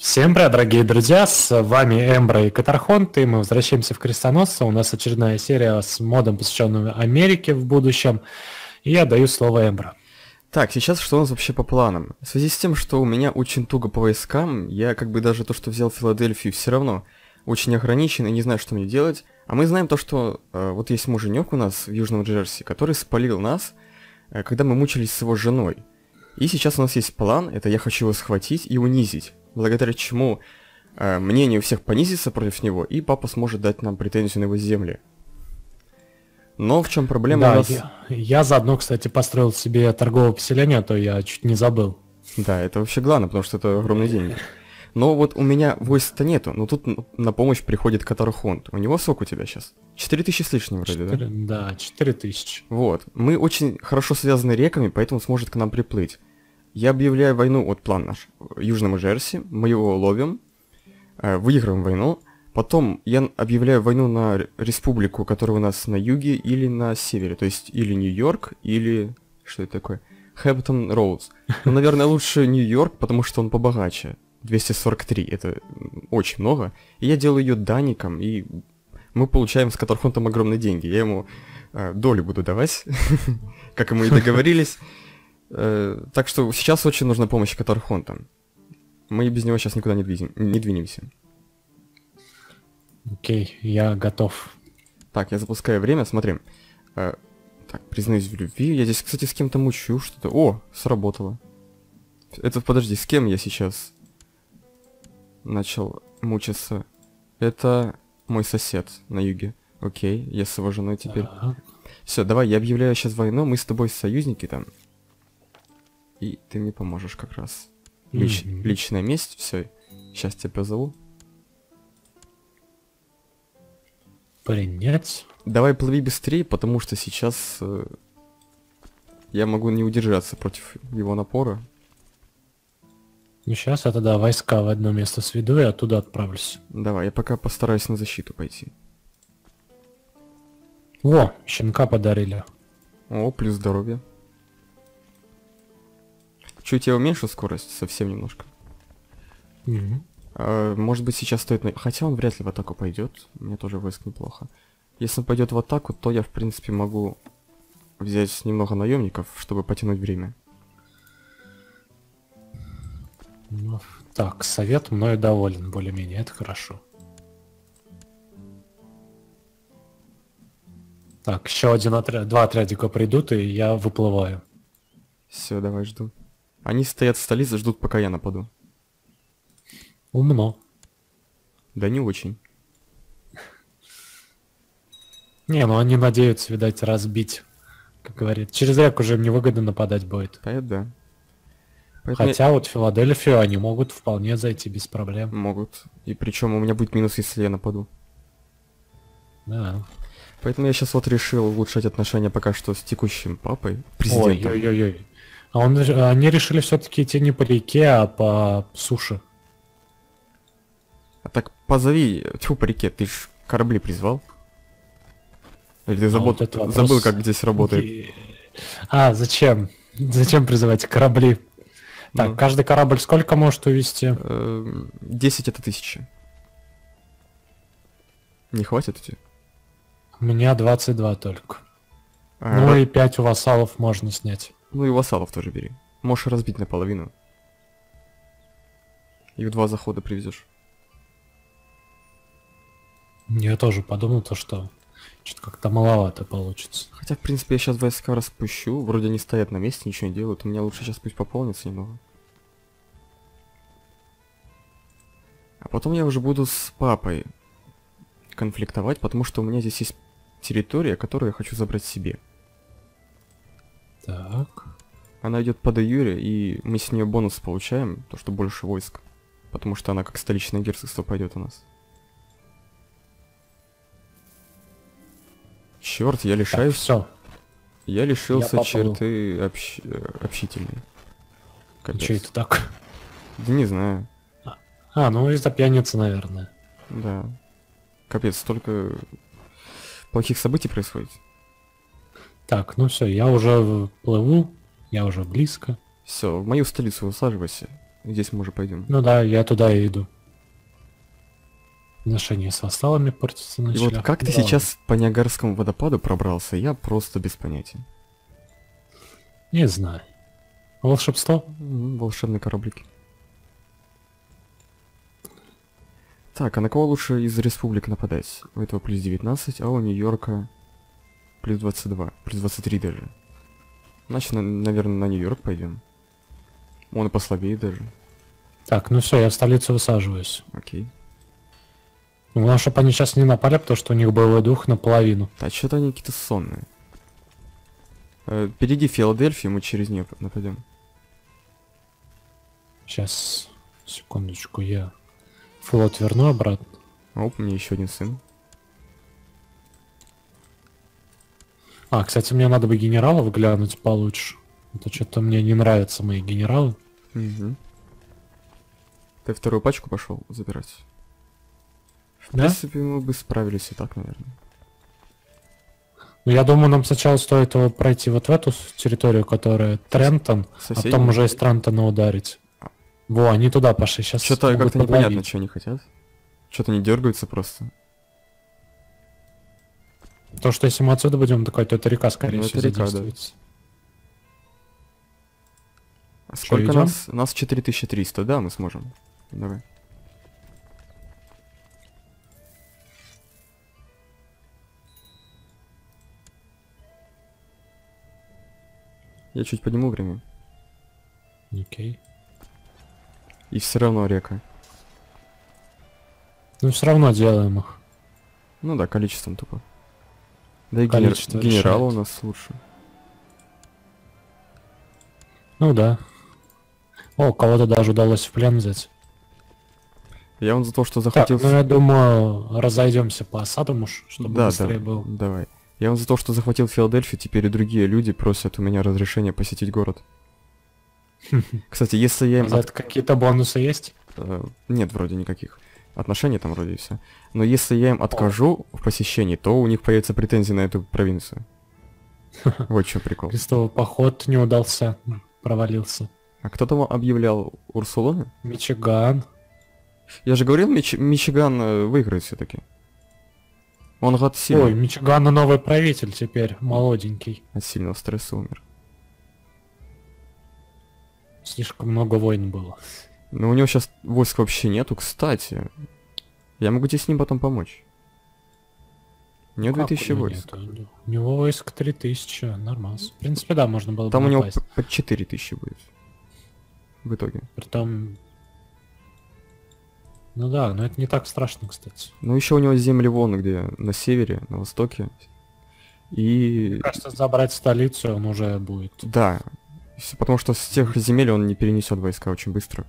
Всем привет, дорогие друзья, с вами Эмбра и Катархонт, и мы возвращаемся в Крестоносца. У нас очередная серия с модом, посвященным Америке в будущем, и я даю слово Эмбра. Так, сейчас что у нас вообще по планам? В связи с тем, что у меня очень туго по войскам, я как бы даже то, что взял Филадельфию, все равно очень ограничен и не знаю, что мне делать. А мы знаем то, что вот есть муженек у нас в Южном Джерси, который спалил нас, когда мы мучились с его женой. И сейчас у нас есть план, это я хочу его схватить и унизить, благодаря чему мнение у всех понизится против него, и папа сможет дать нам претензию на его земли. Но в чем проблема Да, у нас... я заодно, кстати, построил себе торговое поселение, а то я чуть не забыл. Да, это вообще главное, потому что это огромные деньги. Но вот у меня войск-то нету, но тут на помощь приходит Катархонт. У него сколько у тебя сейчас? 4000 с лишним вроде, 4, да? да, 4000. Вот. Мы очень хорошо связаны реками, поэтому он сможет к нам приплыть. Я объявляю войну, вот план наш, Южному Джерси, мы его ловим, выигрываем войну. Потом я объявляю войну на республику, которая у нас на юге или на севере. То есть или Нью-Йорк, или... Что это такое? Хэптон Роудс. Ну, наверное, лучше Нью-Йорк, потому что он побогаче. 243, это очень много. И я делаю ее данником, и мы получаем с Катархонтом огромные деньги. Я ему долю буду давать, как и мы и договорились. Так что сейчас очень нужна помощь Катархонта. Мы без него сейчас никуда не двинемся. Окей, я готов. Так, я запускаю время, смотри. Так, признаюсь в любви. Я здесь, кстати, с кем-то мучу что-то. О, сработало. Это, подожди, с кем я сейчас начал мучиться? Это мой сосед на юге. Окей, я с его женой теперь. Все, давай, я объявляю сейчас войну. Мы с тобой союзники там. И ты мне поможешь как раз. Личная месть, все. Сейчас тебя позову. Принять. Давай плыви быстрее, потому что сейчас я могу не удержаться против его напора. Ну, сейчас я тогда войска в одно место сведу и оттуда отправлюсь. Давай, я пока постараюсь на защиту пойти. О, щенка подарили. О, плюс здоровье. Чуть я уменьшу скорость, совсем немножко. Может быть, сейчас стоит... Хотя он вряд ли в атаку пойдет. Мне тоже войск неплохо. Если он пойдет в атаку, то я, в принципе, могу взять немного наемников, чтобы потянуть время. Ну, так, совет мною доволен, более-менее, это хорошо. Так, еще один отряд, два отрядика придут, и я выплываю. Все, давай, жду. Они стоят в столице, ждут, пока я нападу. Умно. Да не очень. Не, ну они надеются, видать, разбить, как говорит. Через реку уже им невыгодно нападать будет. Да. Поэтому Хотя вот Филадельфию они могут вполне зайти без проблем. могут. И причем у меня будет минус, если я нападу. Да. Поэтому я сейчас вот решил улучшать отношения пока что с текущим папой, президентом. Ой-ой-ой. А они решили все-таки идти не по реке, а по суше. А так позови, тьфу, по реке, ты ж корабли призвал? Или ты вот это вопрос. забыл, как здесь работает? А, зачем? Зачем призывать корабли? Так, Ну. каждый корабль сколько может увезти? 10 это 1000. Не хватит тебе? У меня 22 только. А, Ну и 5 у вассалов можно снять. Ну и вассалов тоже бери. Можешь разбить наполовину. И в 2 захода привезешь. Я тоже подумал, то, что что-то как-то маловато получится. Хотя, в принципе, я сейчас войска распущу. Вроде они стоят на месте, ничего не делают. У меня лучше сейчас пусть пополнится немного. А потом я уже буду с папой конфликтовать, потому что у меня здесь есть территория, которую я хочу забрать себе. Так. Она идет по де юре, и мы с нее бонус получаем, то что больше войск. Потому что она как столичное герцогство пойдет у нас. Черт, я лишаюсь. Все. Я лишился Я черты общительной. Капец. Че это так? Да не знаю. А, ну из-за пьяницы, наверное. Да. Капец, столько плохих событий происходит. Так, ну все, я уже плыву, я уже близко. Все, в мою столицу высаживайся. Здесь мы уже пойдем. Ну да, я туда и иду. Отношения с вассалами портятся И начали. вот как ты Да сейчас по Ниагарскому водопаду пробрался, я просто без понятия. ладно. Не знаю. Волшебство? Волшебные кораблики. Так, а на кого лучше из республик нападать? У этого плюс 19, а у Нью-Йорка плюс 22, плюс 23 даже. Значит, наверное, на Нью-Йорк пойдем. Он и послабее даже. Так, ну все, я в столицу высаживаюсь. Окей. Главное, чтобы они сейчас не напали, потому что у них боевой дух наполовину. Да, что-то они какие-то сонные. Впереди Филадельфия, мы через нее нападем. Сейчас, секундочку, я флот верну обратно. Оп, у меня еще один сын. А, кстати, мне надо бы генералов глянуть получше. Это что-то мне не нравятся мои генералы. Угу. Ты вторую пачку пошел забирать? В Да? принципе, мы бы справились и так, наверное. Ну, я думаю, нам сначала стоит его пройти вот в эту территорию, которая Трентон, а Соседи? потом уже из Трентона ударить. Во, они туда пошли, сейчас Что-то могут как-то непонятно, подловить. что они хотят. Что-то не дергаются просто. То, что если мы отсюда будем такой, то эта река, скорее Ну, всего, это река, да. задействуется. А сколько идём? нас? Нас 4300, да, мы сможем. Давай. Я чуть подниму время. Окей. И все равно река. Ну, все равно делаем их. Ну да, количеством тупо. Да и Количество генерал у решает. нас лучше. Ну да. О, кого-то даже удалось в плен взять. Я вон за то, что Так, захватил... ну я думаю, разойдемся по осадам уж, чтобы Да, быстрее да, был. давай. Я вон за то, что захватил Филадельфию, теперь и другие люди просят у меня разрешения посетить город. Кстати, если я им... За это какие-то бонусы есть? Нет, вроде никаких. Отношений там вроде и все. Но если я им откажу в посещении, то у них появятся претензии на эту провинцию. Вот что прикол. Крестовый поход не удался, провалился. А кто там объявлял Урсулона? Мичиган. Я же говорил, Мичиган выиграет все-таки. Он от Ой, сильного, Мичигана новый правитель теперь, молоденький. от сильного стресса умер. Слишком много войн было. Но у него сейчас войск вообще нету, кстати. Я могу тебе с ним потом помочь. У него Как 2000 у него войск. нету? У него войск 3000, нормально. В принципе, да, можно было Там бы у него напасть. под 4000 будет. В итоге. Притом... Ну да, но это не так страшно, кстати. Ну еще у него земли вон где, на севере, на востоке. И... Мне кажется, забрать столицу он уже будет. Да. Потому что с тех земель он не перенесет войска очень быстро.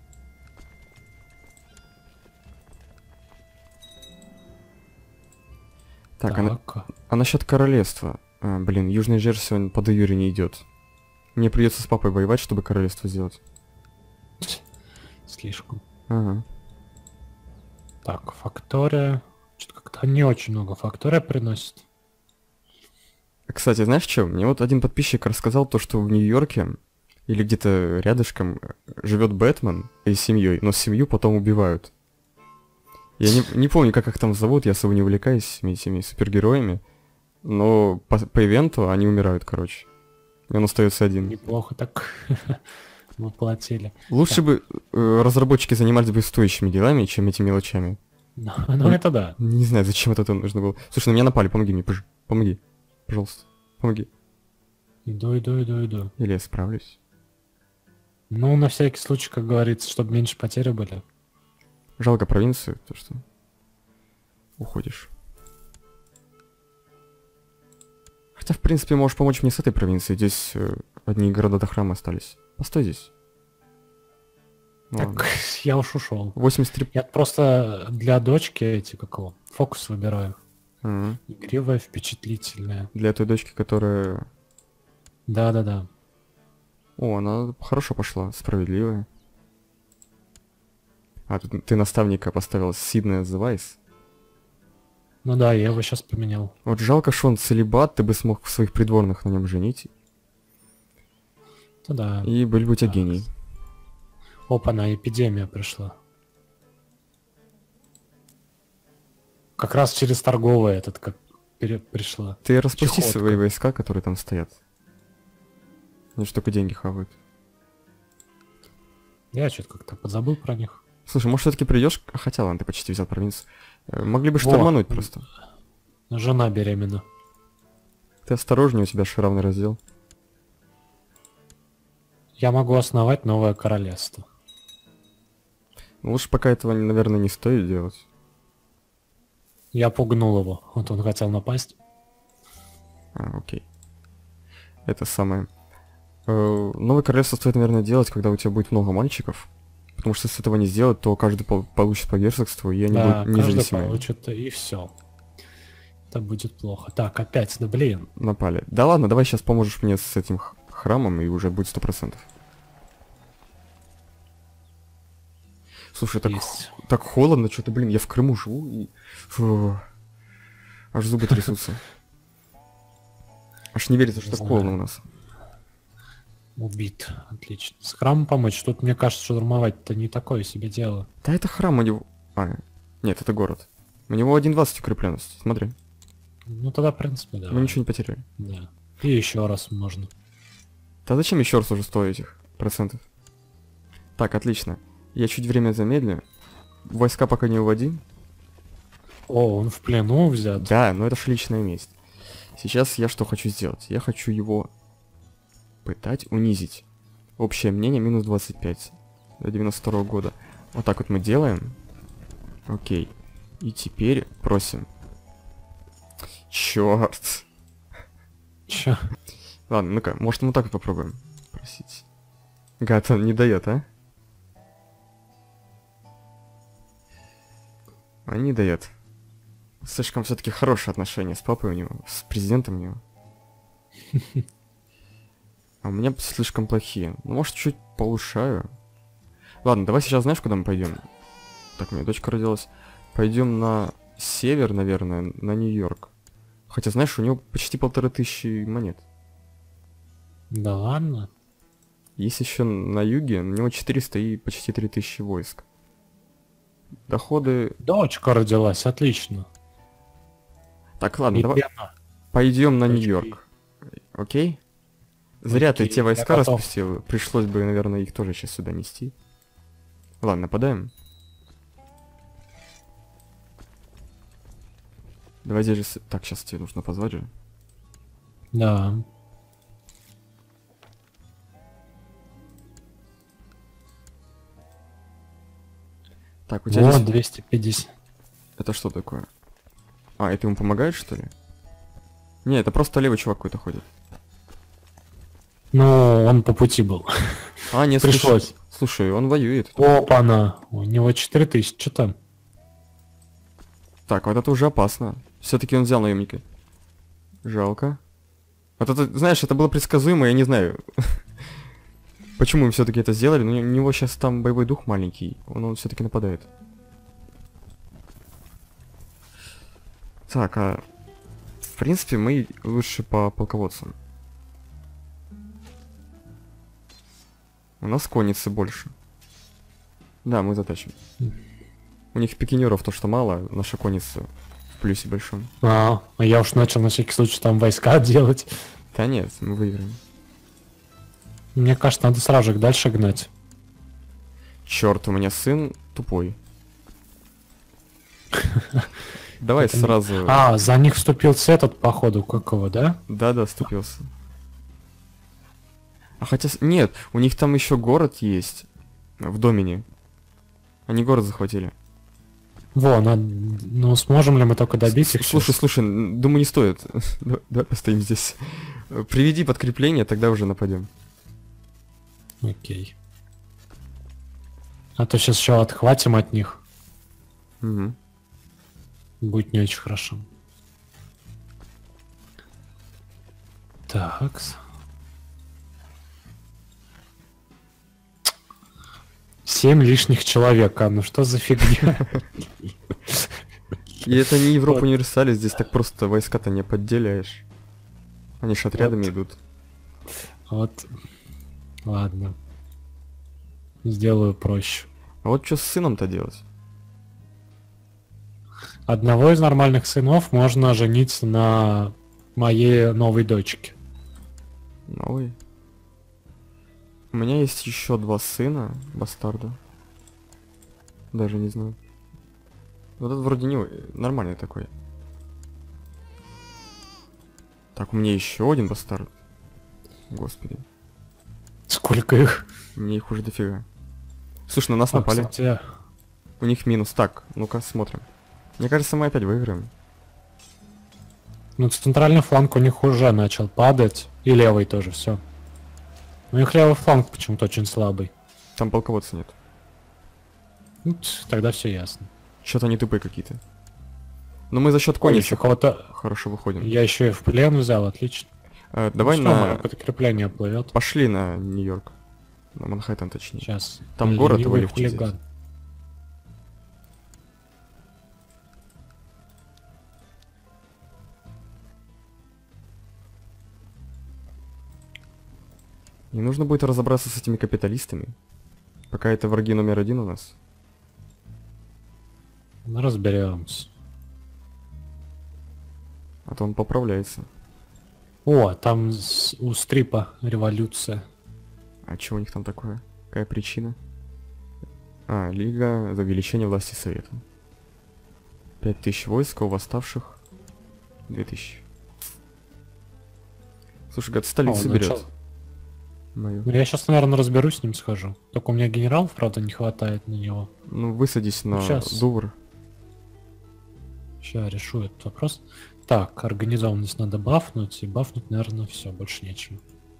Так, а насчет королевства? Блин, Южный Джерси, он по Юре не идет. Мне придется с папой воевать, чтобы королевство сделать. Слишком. Ага. Так, фактория. Что-то как-то не очень много фактория приносит. Кстати, знаешь что? Мне вот один подписчик рассказал то, что в Нью-Йорке или где-то рядышком живет Бэтмен и с семьей, но семью потом убивают. Я не помню, как их там зовут, я особо не увлекаюсь этими супергероями, но по ивенту они умирают, короче. И он остается один. Неплохо так воплотили. Лучше бы разработчики занимались бы стоящими делами, чем этими мелочами. Ну это да. Не знаю, зачем это нужно было. Слушай, на меня напали, помоги мне, помоги. Пожалуйста, помоги. Иду. Или я справлюсь. Ну, на всякий случай, как говорится, чтобы меньше потери были. Жалко провинцию, то что уходишь. Хотя, в принципе, можешь помочь мне с этой провинцией. Здесь одни города до храма остались. Постой здесь. Так, я уж ушел. 83... Я просто для дочки эти, как его, фокус выбираю. Ага. Игривая, впечатлительная. Для той дочки, которая... Да. О, она хорошо пошла, справедливая. А, тут ты наставника поставил Сиднея the Wise. Ну да, я его сейчас поменял. Вот жалко, что он целибат, ты бы смог своих придворных на нем женить. Ну да. И были бы у тебя гений. Опа-на, эпидемия пришла. Как раз через торговый этот как пришла. Ты распусти Чехотка. свои войска, которые там стоят. Они же только деньги хавают. Я что-то как-то подзабыл про них. Слушай, может все-таки придешь? Хотя ладно, ты почти взял провинцию. Могли бы Во. штурмануть просто. Жена беременна. Ты осторожнее, у тебя же равный раздел. Я могу основать новое королевство. Ну, лучше пока этого, наверное, не стоит делать. Я пугнул его. Вот он хотел напасть. Окей. Это самое. Новое королевство стоит, наверное, делать, когда у тебя будет много мальчиков. Потому что если этого не сделать, то каждый получит по герцогству, и они Да, будут каждый независимыми. получит, и все. Это будет плохо. Так, опять, да блин. Напали. Да ладно, давай сейчас поможешь мне с этим храмом, и уже будет 100%. Слушай, Есть. так холодно, что-то, блин, я в Крыму живу, и... Фу, аж зубы трясутся. Аж не верится, что Не так знаю. холодно у нас. Убит. Отлично. С храмом помочь. Тут, мне кажется, штурмовать-то не такое себе дело. Да это храм у него... нет, это город. У него 1.20 укрепленность, смотри. Ну тогда, в принципе, да. Мы ничего не потеряли. Да. И еще раз можно. Да зачем еще раз уже 100 этих процентов? Так, отлично. Я чуть время замедлю. Войска пока не уводи. О, он в плену взят. Да, но это ж личная месть. Сейчас я что хочу сделать? Я хочу его пытать, унизить. Общее мнение минус 25 до 92 года. Вот так вот мы делаем. Окей. И теперь просим. Черт. Чё? Ладно, ну-ка, может мы вот так вот попробуем. Просить. Гад, он не дает, а? Он не дает. Слишком все-таки хорошие отношения с папой у него, с президентом у него. А у меня слишком плохие. Ну, может, чуть повышаю. Ладно, давай сейчас знаешь, куда мы пойдем? Так, у меня дочка родилась. Пойдем на север, наверное, на Нью-Йорк. Хотя, знаешь, у него почти 1500 монет. Да ладно. Есть еще на юге, у него 400 и почти 3000 войск. Доходы... Дочка родилась, отлично. Так, ладно, И давай она. пойдем на Дочки. Нью-Йорк. Окей? Зря ты Окей, те я войска готов. распустил. Пришлось бы, наверное, их тоже сейчас сюда нести. Ладно, нападаем. Давай здесь же... Так, сейчас тебе нужно позвать же. Да. Так, у тебя Вот, здесь... 250. Это что такое? Это ему помогает, что ли? Не, это просто левый чувак какой-то ходит. Ну, он по пути был. Нет, Пришлось. Слушай, он воюет. Опа-на. У него 4000, что там? Так, вот это уже опасно. Все-таки он взял наемника. Жалко. Вот это, знаешь, это было предсказуемо, я не знаю. Почему мы все-таки это сделали, но у него сейчас там боевой дух маленький. Он все-таки нападает. Так, в принципе, мы лучше по полководцам. У нас конницы больше. Да, мы затащим. У них пикинеров то, что мало, наша конница в плюсе большом. А я уж начал на всякий случай там войска делать. Да нет, мы выиграем. Мне кажется, надо сразу же дальше гнать. Черт, у меня сын тупой. Давай Это не- сразу... За них вступился этот, походу, какого, да? Да, ступился. Хотя... Нет, у них там еще город есть. В Домине. Они город захватили. Ну сможем ли мы только добить их? Слушай, думаю, не стоит. Давай постоим здесь. Приведи подкрепление, тогда уже нападем. Окей. А то сейчас еще отхватим от них. Угу. Будет не очень хорошо. Так. 7 лишних человек, ну что за фигня? И это не Европа Вот. универсале, здесь так просто войска-то не подделяешь. Они ж отрядами Вот. идут. Вот. Ладно. Сделаю проще. А вот что с сыном-то делать? Одного из нормальных сынов можно женить на моей новой дочке. Новый? У меня есть еще 2 сына, бастарда. Даже не знаю. Вот этот вроде не нормальный такой. Так, у меня еще один бастард. Господи. Сколько их? Мне их уже дофига. Слушай, на нас напали. Кстати, У них минус. Так, ну-ка смотрим. Мне кажется, мы опять выиграем. ну центральный фланг у них уже начал падать. И левый тоже, все. У них левый фланг почему-то очень слабый. Там полководца нет. Ну, тогда все ясно. Что-то они тупые какие-то. Но мы за счет Если конницы кого-то... хорошо выходим. Я еще и в плен взял, отлично. Давай Всё, на... мое подкрепление плывет. Пошли на Нью-Йорк. На Манхэттен, точнее. Сейчас. Там город Ленивый его легче взять. хулиган. Не нужно будет разобраться с этими капиталистами. Пока это враги номер 1 у нас. Ну, разберемся. А то он поправляется. О, там у Стрипа революция. А чего у них там такое? Какая причина? А, Лига за увеличение власти Совета. 5000 войск, а у восставших 2000. Слушай, гад столицу О, берет. начал. Мою. Ну, я сейчас, наверное, разберусь с ним, схожу. Только у меня генералов, правда, не хватает на него. Ну, высадись на Щас. Дувр. Сейчас решу этот вопрос. Так, организованность надо бафнуть, и бафнуть, наверное, все, больше нечего.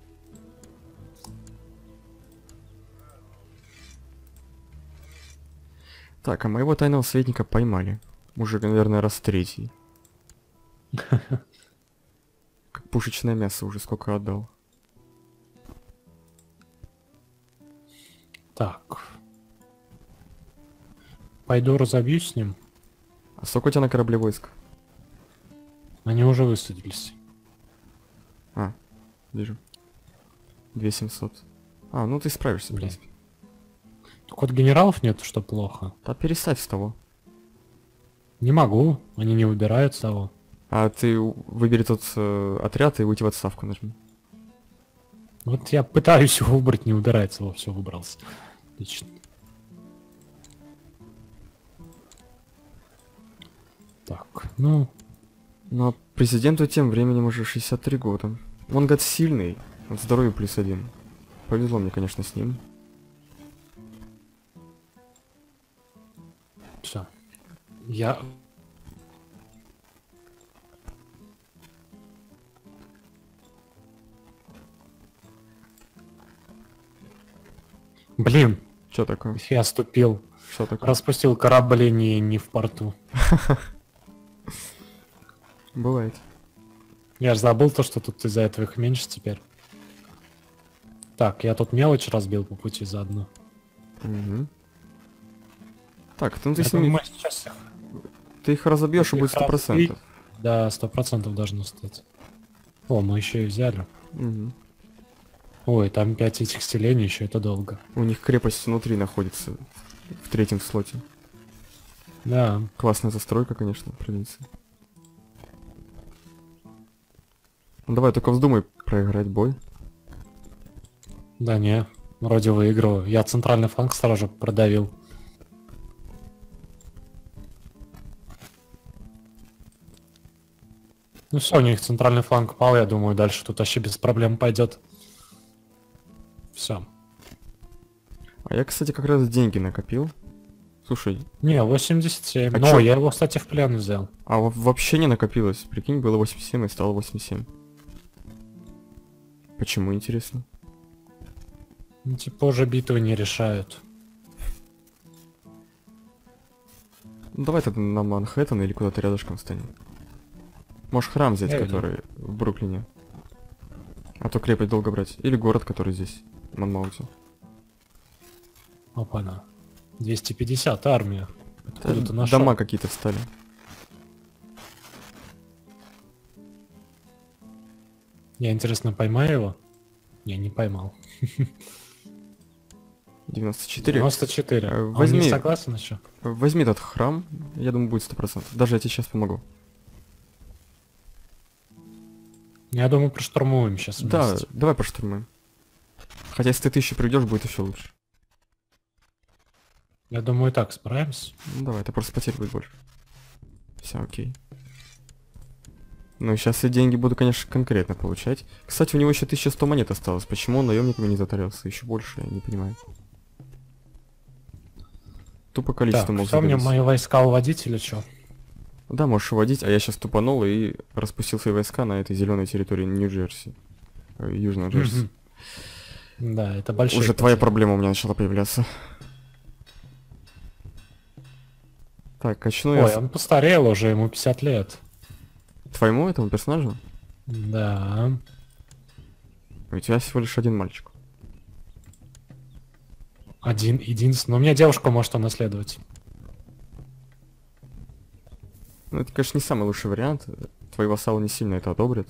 Так, а моего тайного советника поймали. Уже, наверное, раз 3. Как пушечное мясо уже сколько отдал. Так. Пойду разобьюсь с ним. А сколько у тебя на корабле войск? Они уже высадились. А, вижу. 2700. А, ну ты справишься, в Блин. принципе. Так вот генералов нет, что плохо. Да переставь с того. Не могу, они не выбирают того. А ты выбери тот отряд и уйти в отставку нажми. Вот я пытаюсь его выбрать, не выбирается, во, все выбрался. Отлично. Так, ну, Ну а президенту тем временем уже 63 года. Он, гад, сильный. Вот здоровье +1. Повезло мне, конечно, с ним. все. Я... Блин, Чё такое? я ступил. Что такое? Распустил корабли не в порту. Бывает. Я же забыл то, что тут из-за этого их меньше теперь. Так, я тут мелочь разбил по пути заодно. Угу. Так, ну ты Я с ними... думаю, сейчас их... Ты их разобьешь и их будет 100%. разбить. Да, 100% должно стать. О, мы еще и взяли. Угу. Ой, там 5 этих селений еще, это долго. У них крепость внутри находится. В 3-м слоте. Да, Классная застройка, конечно, провинции. Ну давай, только вздумай проиграть бой. да не, вроде выигрываю. Я центральный фланг сразу же продавил. Ну все, у них центральный фланг пал, я думаю, дальше тут вообще без проблем пойдет. Все. А я, кстати, как раз деньги накопил. Слушай, Не, 87. А Но чё? я его, кстати, в плен взял. а вообще не накопилось. Прикинь, было 87 и стало 87. Почему, интересно? Ну, типа уже битвы не решают. Ну давай тогда на Манхэттен или куда-то рядышком станем. Можешь храм взять, Я иду. который в Бруклине. А то крепость долго брать. Или город, который здесь, в Монмауте. Опа-на. 250 армия. Откуда ты нашел? Дома какие-то встали. Я, интересно, поймаю его? Не, не поймал. 94. 94. А он Возьми, не согласен еще? возьми этот храм, я думаю, будет 100%. Даже я тебе сейчас помогу. Я думаю, проштурмуем сейчас Да, вместе. давай поштурмуем. Хотя если ты 1000 приведешь, будет еще лучше. Я думаю, и так справимся. Ну давай, это просто потерь будет больше. Все, окей. Ну, сейчас я деньги буду, конечно, конкретно получать. Кстати, у него еще 1100 монет осталось. Почему он наемниками не затарился? Еще больше, я не понимаю. Тупо количество Так, мог что мне загорелось. мои войска уводить или что? Да, можешь уводить, а я сейчас тупанул и распустил свои войска на этой зеленой территории Нью-Джерси. Южного Джерси. Да, это большой. Уже твоя проблема у меня начала появляться. Так, качну Ой, я... он постарел уже, ему 50 лет. Твоему этому персонажу? Да. У тебя всего лишь один мальчик. Один, единственный. Но у меня девушка может унаследовать. Ну, это, конечно, не самый лучший вариант. Твои вассалы не сильно это одобрят.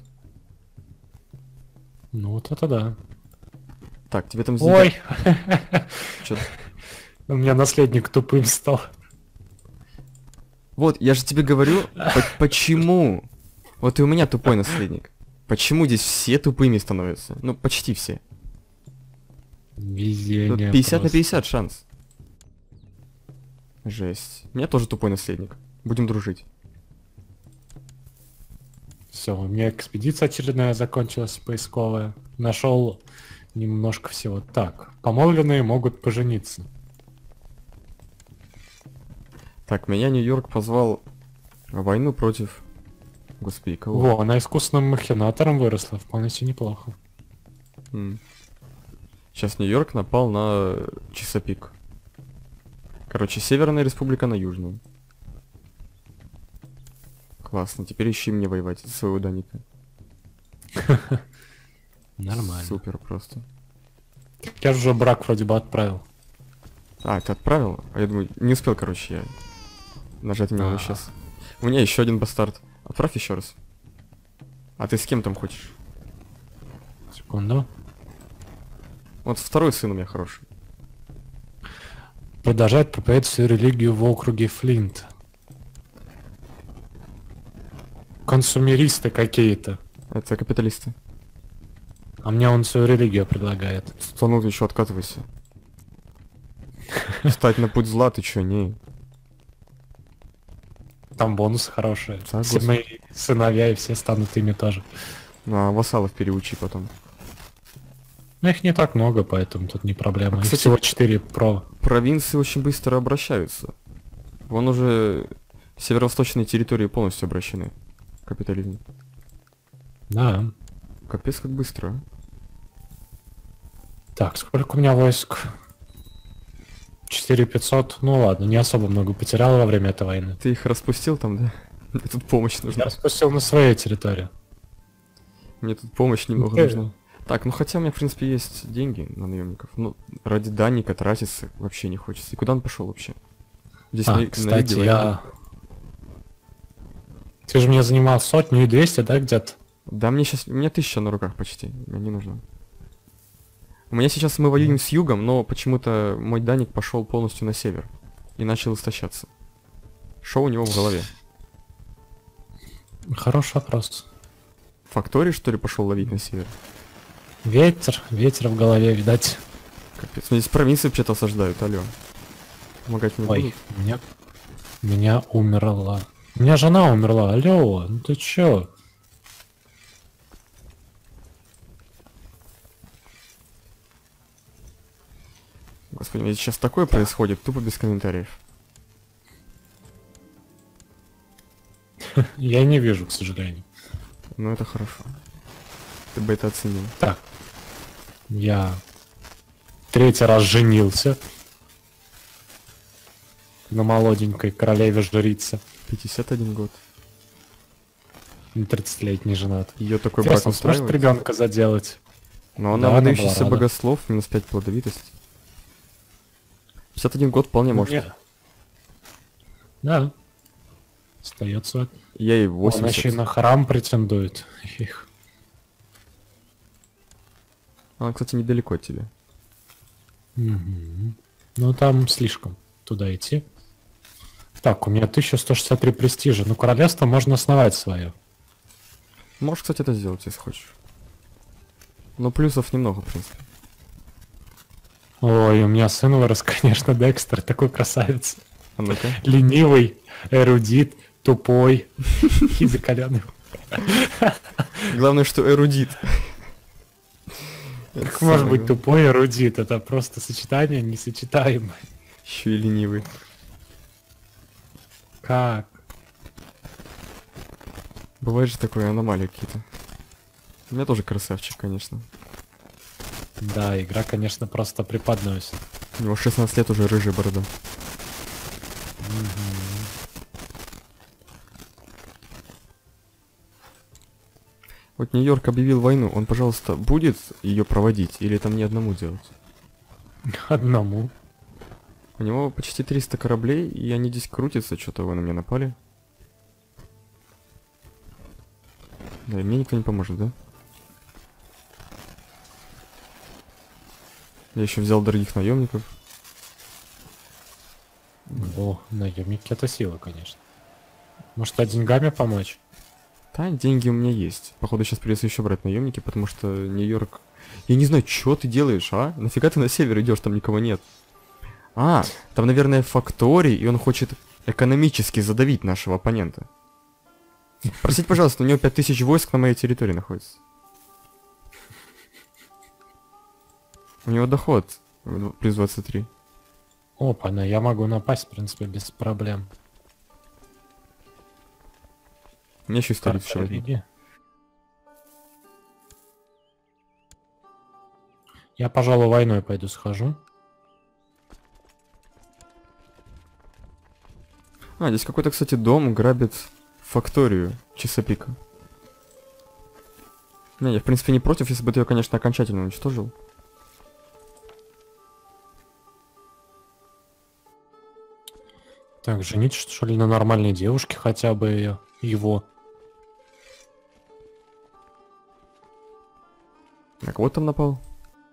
Ну вот это да. Так, тебе там... Ой! Чё? У меня наследник тупым стал. Вот, я же тебе говорю, почему? Вот и у меня тупой наследник. Почему здесь все тупыми становятся? Ну, почти все. Везение. Тут 50 на просто. 50 шанс. Жесть. У меня тоже тупой наследник. Будем дружить. Все, у меня экспедиция очередная закончилась, поисковая. Нашел немножко всего. Так, помолвленные могут пожениться. Так, меня Нью-Йорк позвал в войну против... Господи, кого? Во, она искусственным махинатором выросла, вполне себе неплохо. Сейчас Нью-Йорк напал на Чесапик. Короче, Северная Республика на Южную. Классно, теперь ищи мне воевать за своего Даника. Нормально. Супер просто. Я же уже брак вроде бы отправил. А, ты отправил? А я думаю, не успел, короче, я нажать на него А. сейчас. У меня еще один бастард. Отправь еще раз. А ты с кем там хочешь? Секунду. Вот второй сын у меня хороший. Продолжает проповедовать свою религию в округе Флинт. Консумеристы какие-то. Это капиталисты. А мне он свою религию предлагает. Станут еще откатывайся. Встать на путь зла, ты чё, не? Там бонусы хорошие. Да, Все мои сыновья и все станут ими тоже. Ну, а вассалов переучи потом. Но их не так много, поэтому тут не проблема. Их Кстати, всего 4 про. Провинции очень быстро обращаются. Вон уже северо-восточные территории полностью обращены. Капитализм. Да. Капец, как быстро. А. Так, сколько у меня войск? 4500. Ну ладно, не особо много потерял во время этой войны. Ты их распустил там, да? Мне тут помощь Я нужна. распустил на своей территории. Мне тут помощь немного Окей. нужна. Так, ну хотя у меня, в принципе, есть деньги на наемников. Ну, ради Даника тратиться вообще не хочется. И куда он пошел вообще? Здесь на Кстати, юге война. Ты же мне занимал 100 и 200, да, где-то? Да, мне сейчас... У меня 1000 на руках почти. Мне не нужно. У меня сейчас мы воюем с югом, но почему-то мой Даник пошел полностью на север. И начал истощаться. Что у него в голове? Хороший вопрос. Факторий, что ли, пошел ловить на север? Ветер в голове, видать. Капец. Мне здесь провинции вообще-то осаждают, алло. Помогать мне Ой, будут? меня умерла. У меня жена умерла, алло, ну ты чё? Господи, у меня сейчас такое происходит, тупо без комментариев. Я не вижу, к сожалению. Ну это хорошо. Ты бы это оценил. Так. Я 3-й раз женился. На молоденькой королеве-жрице. 51 год. 30-летний женат. Ее такой брак Интересно, сможет устраивает? ребенка заделать? Но Да, она она выдающийся была рада. богослов, минус 5 плодовитость. 51 год вполне может. Нет. Да. Остается. Я ей Он еще и 80. на храм претендует. Их. Она, кстати, недалеко от тебя. Мгм. Ну там слишком туда идти. Так, у меня 1163 престижа. Ну, королевство можно основать свое. Можешь, кстати, это сделать, если хочешь. Но плюсов немного, в принципе. Ой, у меня сын вырос, конечно, Декстер, такой красавец. А ну-ка. Ленивый, эрудит, тупой и закаленный. Главное, что эрудит. Как может быть тупой эрудит? Это просто сочетание несочетаемое. Еще и ленивый. Как? Бывает же такое, аномалии какие-то. У меня тоже красавчик, конечно. Да, игра, конечно, просто преподносит. У него 16 лет уже рыжая борода. Вот Нью-Йорк объявил войну, он, пожалуйста, будет ее проводить или там не одному делать? Одному. У него почти 300 кораблей, и они здесь крутятся, что-то вы на меня напали. Да, и мне никто не поможет, да? Я еще взял дорогих наемников. О, наемники это сила, конечно. Может, деньгами помочь? Да, деньги у меня есть. Походу, сейчас придется еще брать наемники, потому что Нью-Йорк... Я не знаю, что ты делаешь, а? Нафига ты на север идешь, там никого нет. А, там, наверное, факторий, и он хочет экономически задавить нашего оппонента. Простите, пожалуйста, у него 5000 войск на моей территории находится. У него доход плюс 23. Опа, я могу напасть, в принципе, без проблем. У меня еще и столица еще возьму. Лиги. Я, пожалуй, войной пойду схожу. А, здесь какой-то, кстати, дом грабит факторию Чесапика. Не, я, в принципе, не против, если бы ты ее, конечно, окончательно уничтожил. Так, женить, что ли, на нормальной девушке хотя бы его. На кого там напал?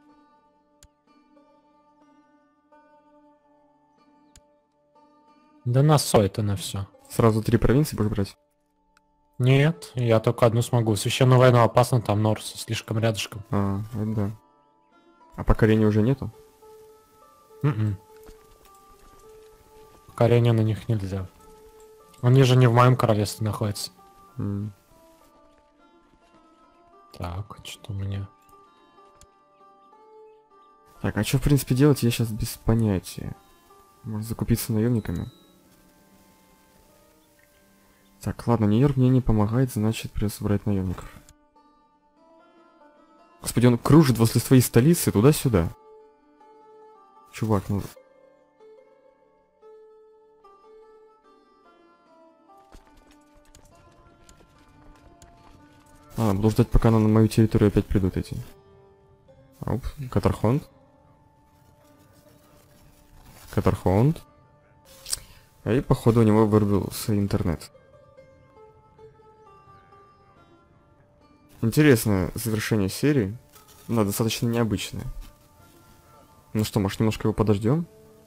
Да на это на все. Сразу 3 провинции будешь брать? Нет, я только одну смогу. Священную войну опасно, там Норс слишком рядышком. А, это да. А покорения уже нету? Покорение на них нельзя. Они же не в моем королевстве находятся. Так, что у меня? Так, а что, в принципе, делать, я сейчас без понятия. Может, закупиться наемниками? Так, ладно, Нью-Йорк мне не помогает, значит, придется брать наемников. Господи, он кружит возле своей столицы туда-сюда. Чувак, ну... А, буду ждать, пока на мою территорию опять придут эти. Оп, Катархонд. Катархонд. И, походу, у него вырубился интернет. Интересное завершение серии. Но достаточно необычное. Ну что, может, немножко его подождем?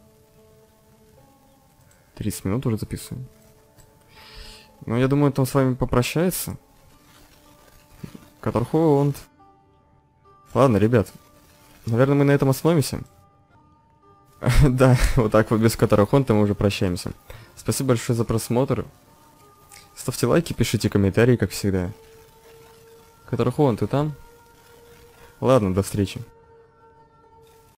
30 минут уже записываем. Ну, я думаю, он с вами попрощается. Катархонд. Ладно, ребят. Наверное, мы на этом остановимся. Да, вот так вот без Катархонда мы уже прощаемся. Спасибо большое за просмотр. Ставьте лайки, пишите комментарии, как всегда. Катархон, ты там? Ладно, до встречи.